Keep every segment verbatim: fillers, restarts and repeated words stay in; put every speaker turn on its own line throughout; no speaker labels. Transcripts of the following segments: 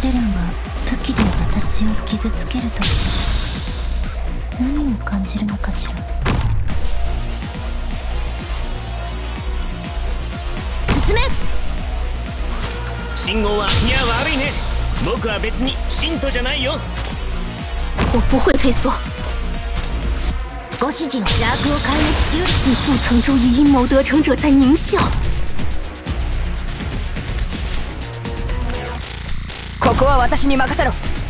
レランが武器で私を傷つけると何を感じるのかしら。進め。
信号は、いや悪いね。僕は別に信徒じゃないよ。
我不会退缩。
ご指示を。邪悪を壊滅しよう。
你不曾注意阴谋得逞者在狞笑。ここは私に任せろ。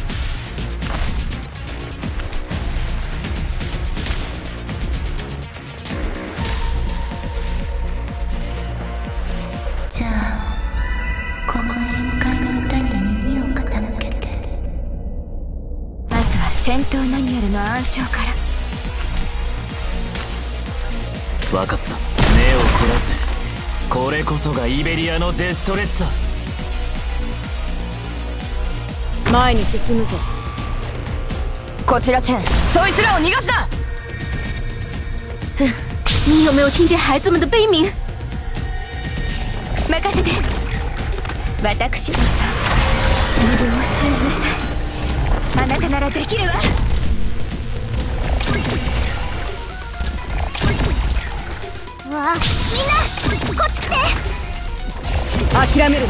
じゃあこの宴会の歌に耳を傾けて。
まずは戦闘マニュアルの暗唱から。
分かった。目を凝らせ。これこそがイベリアのデストレッツァ。
前に進むぞ。こちらチェン、そいつらを逃がすな。你有没有听见孩子们的悲鸣？任せて。私のさ、自分を信じなさい。あなたならできるわ。
わあ、みんなこっち来て。
諦めるな。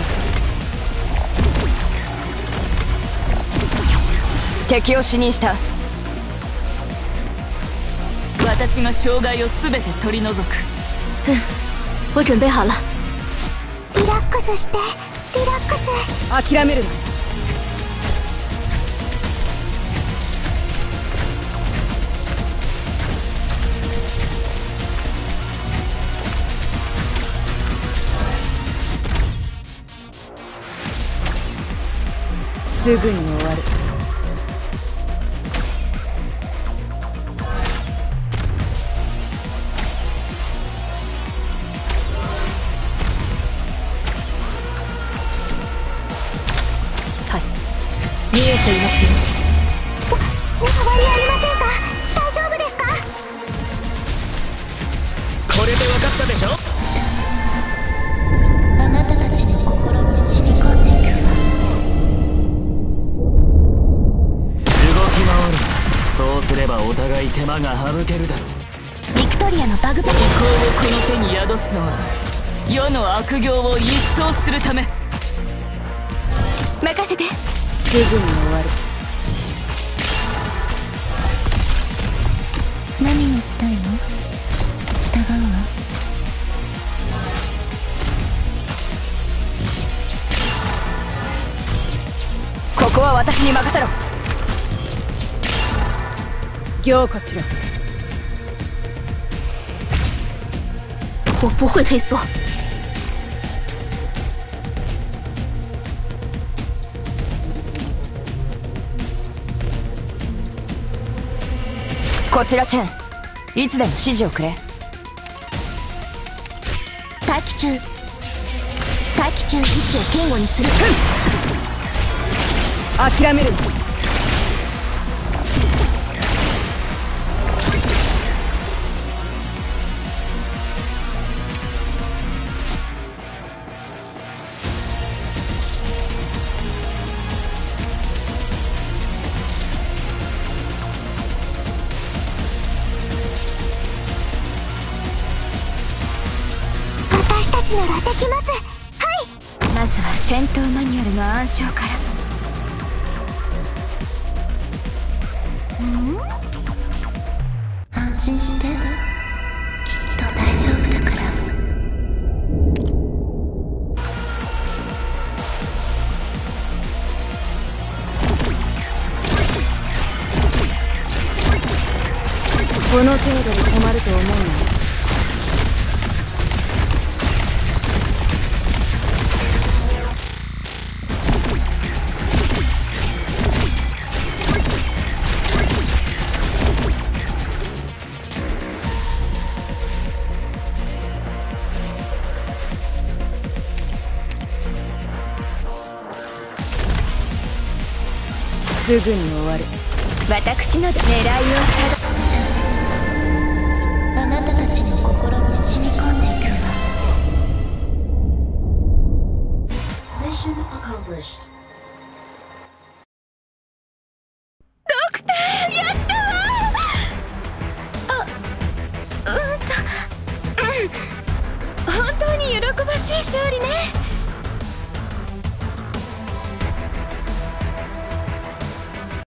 敵を死にした。私が障害を全て取り除く。我準備好了。
リラックスして、リラックス。
諦めるな。すぐに終わる。見えていますよ。
お変わりありませんか？大丈夫ですか？
これで分かったでしょ。
あなたたちの心に染み込んでいくわ。
動き回る。そうすればお互い手間が省けるだろう。
ビクトリアのバグパ
意向をこの手に宿すのは世の悪行を一掃するため。任せて。すぐに終わる。
何がしたいの？従うわ。
ここは私に任せろ。行かしら。我不会退缩。こちらチェン、いつでも指示をくれ。
待機中。待機中。意志を堅固にする。
諦めるな。
私たちならできます。はい。
まずは戦闘マニュアルの暗唱から。
安心して。きっと大丈夫だから。
この程度で止まると思うな。すぐに終わる。私の狙いを定め。
あなたたちの心に染み込んでいくわ。Mission accomplished.
らしい勝利ね。